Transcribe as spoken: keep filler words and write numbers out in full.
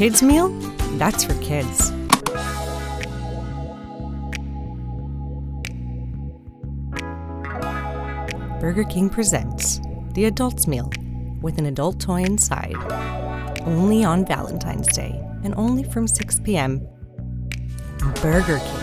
kids' meal? That's for kids. Burger King presents the Adult's Meal with an adult toy inside. Only on Valentine's Day and only from six p m Burger King.